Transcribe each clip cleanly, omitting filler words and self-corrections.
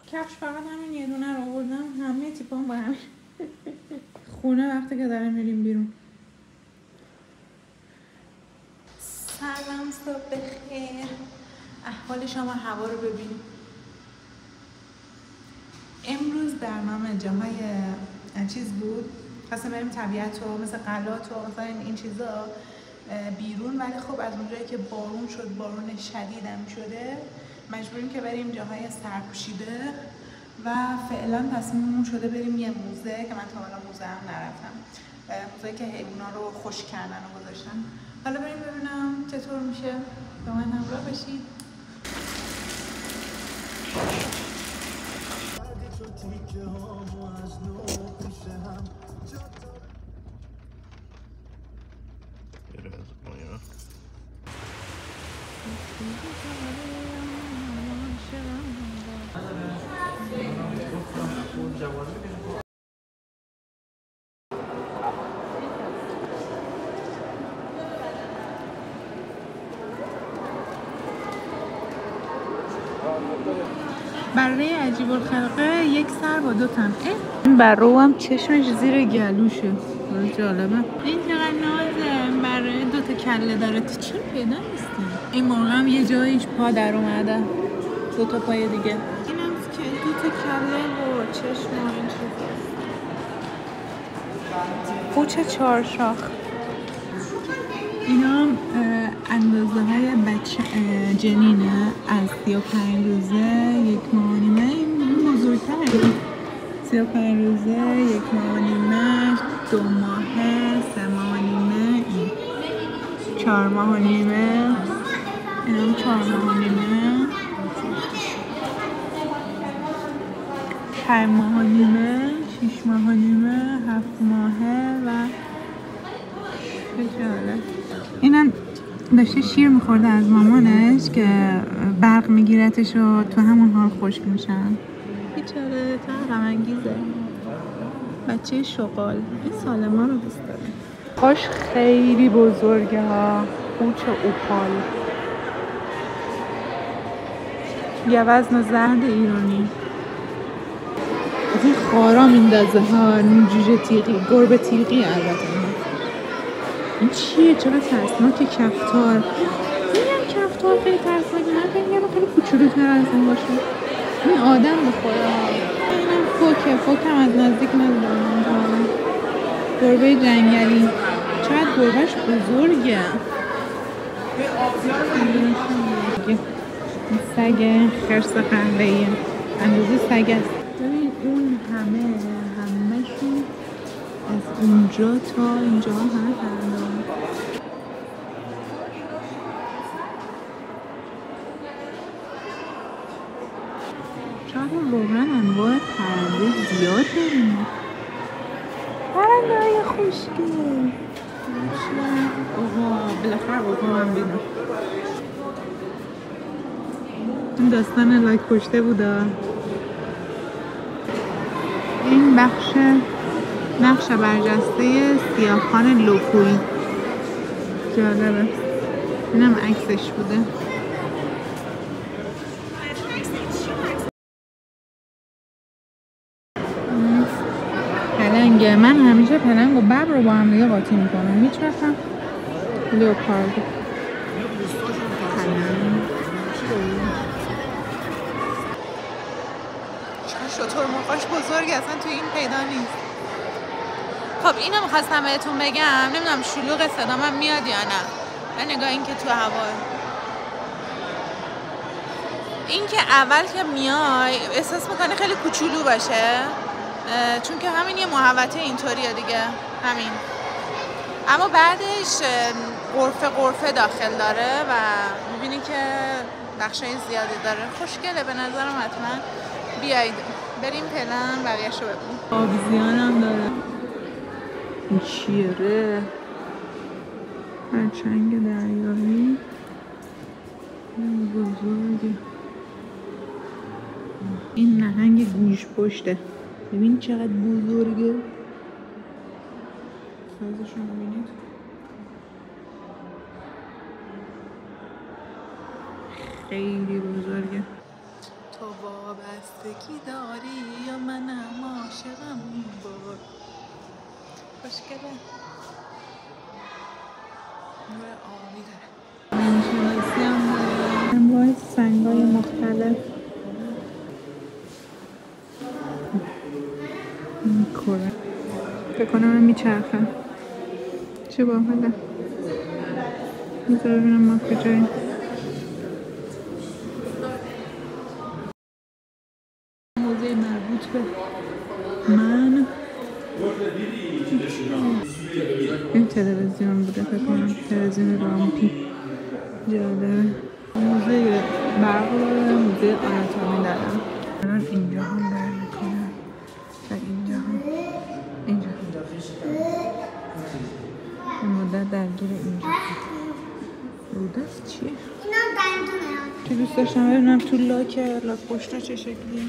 کفش فقط همین یه دونه رو آوردم، همه تیپام با همین خونه وقتی که داریم میریم بیرون. سلام، صبح بخیر. احوال شما، هوا رو ببینیم. امروز برنامه جاهای چیز بود، خواستم بریم طبیعت و مثل قلات و مثلا این چیزا بیرون، ولی خب از اونجایی که بارون شد، بارون شدیدم شده، مجبوریم که بریم جاهای سرپوشیده و فعلا تصمیممون شده بریم یه موزه که من تا حالا موزه هم نرفتم، موزه‌ای که حیونا رو خشک کردن و گذاشتن. حالا بریم ببینم چطور میشه، با من همراه باشید. بره عجیب الخلقه، یک سر با دو تن. این بره هم چشمش زیر گلوشه، جالبه. این چقدر نازه، بره دو تا کله داره، تو چی پیدا نیستیم. این مرغ هم یه جاییش پا در اومده، دو تا پای دیگه. این هم که دو تا کله و چشم و این چیزاست. پوچ چهارشاخ. اینا هم اندازه های بچه جنینه، از 35 روزه، 1 ماه و نیمه. این بزرگتره، 35 روزه، 1 ماه و نیمه، 2 ماهه، 3 ماه و نیمه، این 4 ماه و نیمه، این هم 4 ماه و نیمه، 5 ماه و نیمه، 6 ماه و نیمه، 7 ماهه و بجاله. اینم داشته شیر میخورده از مامانش که برق میگیرتش و تو همون حال خشک میشن. بیچاره، تا غم انگیزه، بچه شغال. این سالما رو دوست داره. پاش خیلی بزرگه ها، پوچ اوپال، یه وزن زرد ایرانی. از این خارا میندازه ها، جوجه تیغی، گربه تیغی. البته این چیه؟ چرا ترسناکه؟ کفتار. این کفتار خیلی ترسناکه، من فکر می‌کردم خیلی کوچولوتر از این باشه. این آدم بخوره. اینم فوکه، فوکم از نزدیک ندیدم. گربه جنگلی. چقدر گربهش بزرگه. این سگ خرس قهوه‌ایه، اندازه سگ است. ببین اون همه‌شون از اونجا تا اینجا همه پرنده. چرا واقعا انواع پرنده زیاد داریم. پرنده های خوشگل. بالاخره اوها هم بیدم. این داستان لایک کشته بوده. این نقش برجسته سیاهخان لوکویی. جالبه. اینم عکسش بوده. پلنگه. من همیشه پلنگ و ببر رو با هم دیگه قاطی میکنم. هیچ وقتم لئوپارد. شتر مرغاش بزرگ اصلا تو این پیدا نیست. خب اینو میخواستم بهتون بگم، نمیدونم شلوغ صدامم میاد یا نه. نگاه این که تو هوا، این که اول که میای احساس میکنی خیلی کوچولو باشه، چون که همین یه محوطه اینطوریه دیگه، همین. اما بعدش غرفه داخل داره و میبینی که بخشای زیادی داره. خوشگله به نظرم، حتما بیایید بریم پلن بقیه‌شو ببینیم. آبزیان هم داره. این چیره؟ خرچنگ دریایی بزرگه. این نهنگ گوش پشته، ببین چقدر بزرگه. سایزشو میبینید؟ خیلی بزرگه. وابستگی داری یا منم عاشقم این بار. خوشگله. نور آبی داره. نشناسی هم داره. انواع سنگای مختلف. میکره. فکر کنم هم میچرخن. چه باحاله. میذاره ببینم ما کجاییم. حوزه مربوط به من. این تلویزیون بوده فکر کنم. تلویزیون رامپی. جالبه. موزه برق داره. موزه آناتومی دارم. الان اینجا هم در میکنم و اینجا هم. اینجا این مدت درگیر اینجا رودست چیه؟ چی دوست داشتم ببینم تو لاک پشت چه شکلیه.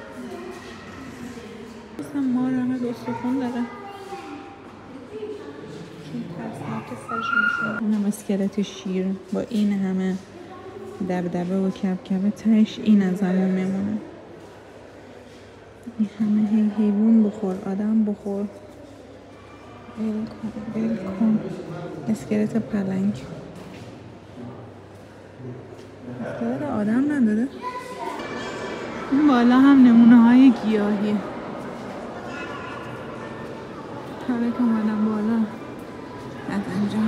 مثلا مار همه دستخون داره چون ترسناک سرش میشه. اینم اسکلت شیر با این همه دبدبه و کبکبه تهش این از همون میمونه. این همه حیوان بخور آدم بخور. بیل کن اسکلت پلنگ. اسکلت آدم نداره. این بالا هم نمونه های گیاهیه. حالا که اومدم بالا از اینجا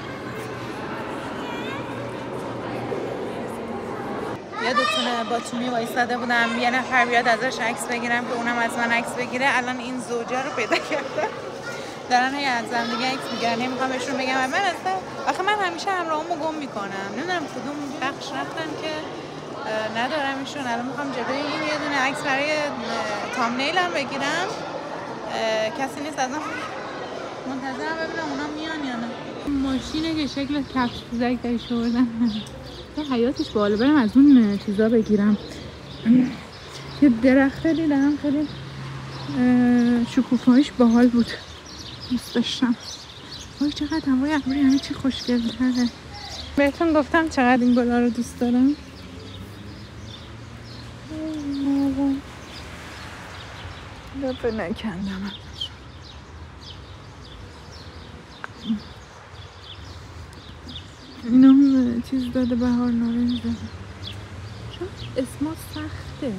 یادتونه با تومی وایستاده بودم یه نفر بیاد ازش عکس بگیرم که اونم از من عکس بگیره. الان این زوجه رو پیدا کردم دارن هی از هم دیگه عکس میگیرن. نمیخوام بهشون بگم من اصلا آخه من همیشه همراهمو گم میکنم. نمیدونم کدوم بخش رفتن که ندارم ایشون. الان میخوام جلوی این یه دونه عکس برای تامنیلم بگیرم. کسی نیست ازم منتظرم ببینم اونا میان یا نه. ماشینه که شکل کفش پوزک درش آوردن. حیاتش بالا. برم از اون چیزا بگیرم. یه درخت دیدم خیلی شکوفایش باحال بود. دوست داشتم. وای چقدر هوای ابری همه چی خوشگل‌تره. بهتون گفتم چقدر این گلا رو دوست دارم. لبه نکندم. اینا هم چیز داده بهار نارنج داده. چون اسما سخته.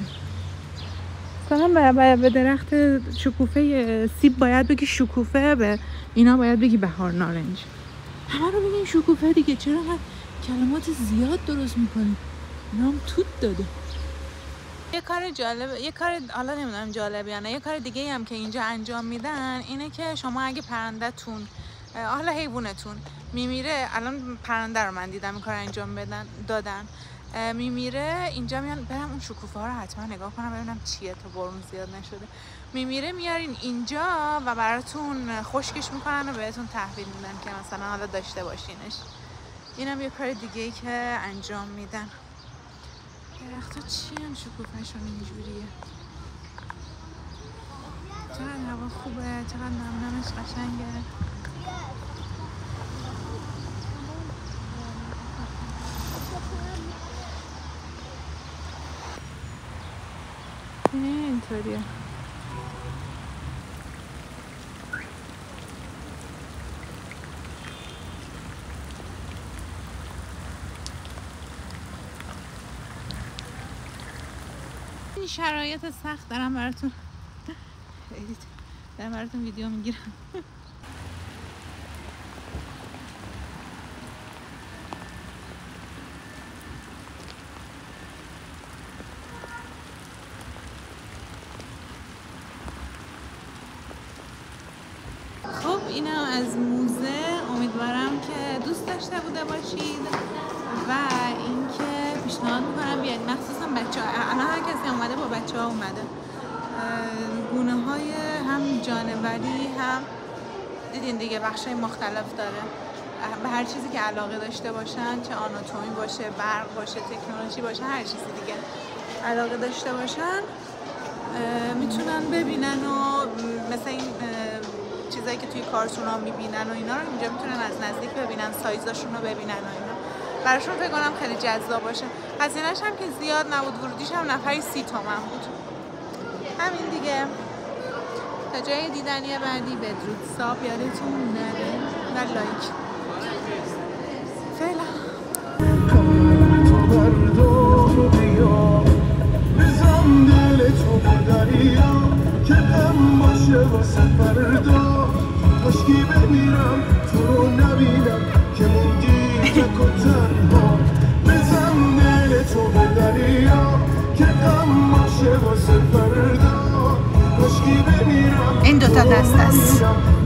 مثلا به درخت شکوفه سیب باید بگی شکوفه، به اینا باید بگی بهار نارنج. همه رو بگین شکوفه دیگه. چرا کلمات زیاد درست میکنی؟ اینا هم توت داده. یه کار جالب، یه کار حالا نمیدونم جالب یا نه، یه کار دیگه هم که اینجا انجام میدن اینه که شما اگه پرنده‌تون حالا حیوانتون میمیره، الان پرنده رو من دیدم این کار انجام دادن میمیره اینجا میان. برم اون شکوفه ها رو حتما نگاه کنم ببینم چیه تا بارون زیاد نشده. میمیره میارین اینجا و براتون خشکش میکنن و بهتون تحویل میدن که مثلا حالا داشته باشینش. اینم یه کار دیگه ای که انجام میدن. درخت ها چی هم شکوفهشون اینجوریه. چقدر هوا خوبه، چقدر نمنمش قشنگه. اینطوریه. این شرایط سخت دارم براتون ویدیو میگیرم. خب اینم از موزه. امیدوارم که دوست داشته بوده باشید و اینکه پیشنهاد میکنم بیاید، مخصوصا بچه‌ها. الان هر کسی اومده با بچه‌ها اومده. گونه‌های هم جانوری هم دیدین دیگه بخشای مختلف داره. به هر چیزی که علاقه داشته باشن، چه آناتومی باشه، برق باشه، تکنولوژی باشه، هر چیزی دیگه علاقه داشته باشن میتونن ببینن و مثل این چیزایی که توی کارتون ها میبینن و اینا رو اینجا میتونن از نزدیک ببینن، سایزاشون رو ببینن و اینا. براشون فکر کنم خیلی جذاب باشه. هزینه‌اش هم که زیاد نبود، ورودیش هم نفری 30 تومن بود. همین دیگه. تا جای دیدنی بعدی بدرود، ساب یادتون نره و لایک. فعلا بزن دل تو با دریا که غم باشه واسه فردا، کاشکی بمیرم تو رو نبینم که موندی تک و تنها. بزن دل تو به دریا که غم باشه واسه فردا، کاشکی بمیرم این دوتا دست است.